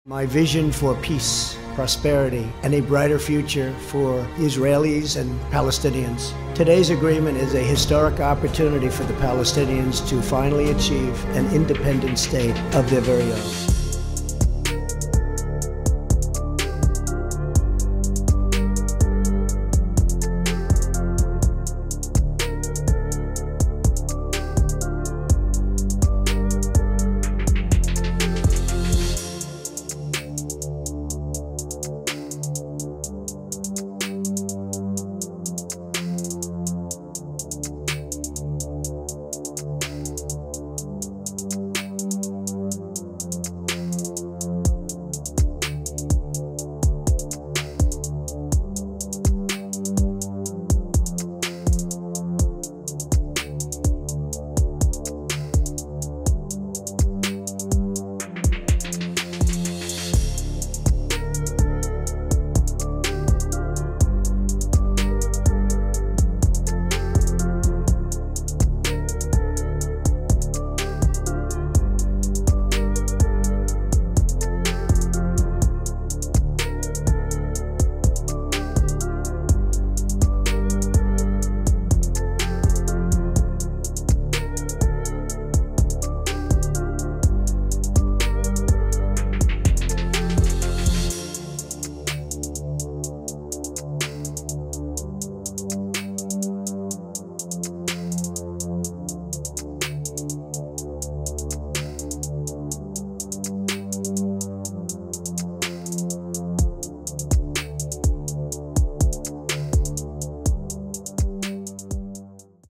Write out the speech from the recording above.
My vision for peace, prosperity, and a brighter future for Israelis and Palestinians. Today's agreement is a historic opportunity for the Palestinians to finally achieve an independent state of their very own.